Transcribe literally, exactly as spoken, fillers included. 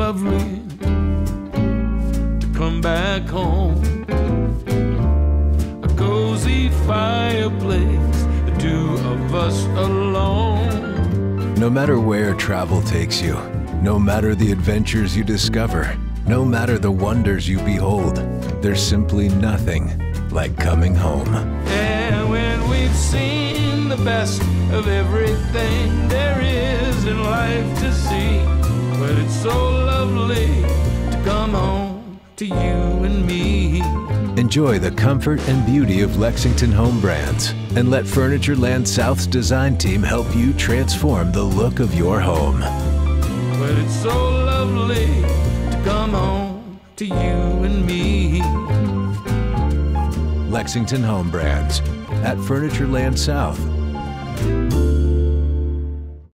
lovely to come back home. A cozy fireplace, the two of us alone. No matter where travel takes you, no matter the adventures you discover, no matter the wonders you behold, there's simply nothing like coming home. And when we've seen the best of everything there is in life to see, but it's so lovely to come home to you and me. Enjoy the comfort and beauty of Lexington Home Brands and let Furnitureland South's design team help you transform the look of your home. But it's so lovely to come home to you and me. Lexington Home Brands at Furnitureland South.